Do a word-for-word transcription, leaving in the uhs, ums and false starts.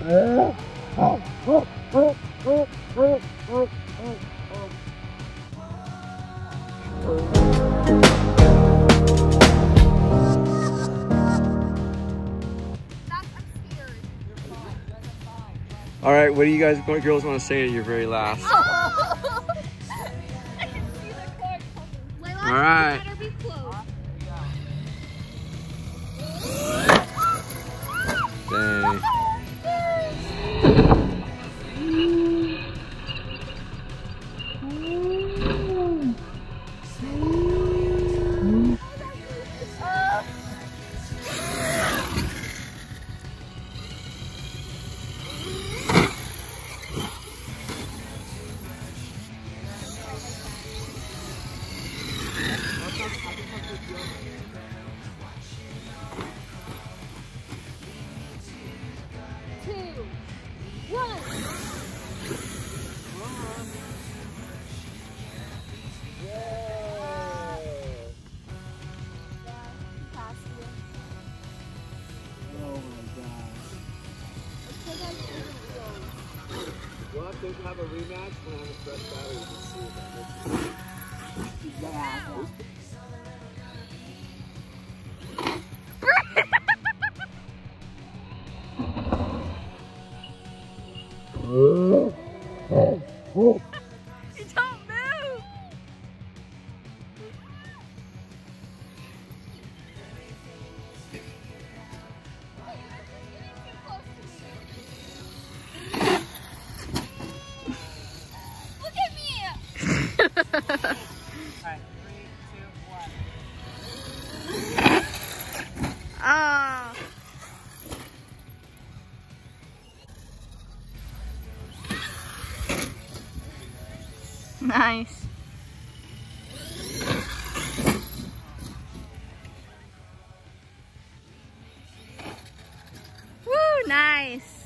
All right, what do you guys, what girls want to say to your very last? I can see the cord coming. All right. Better be close. Dang. We'll have to have a rematch when I have a fresh battery to see if that makes it. You don't move! Look at me! Alright, three, two, one. Ah. Nice. Woo, nice.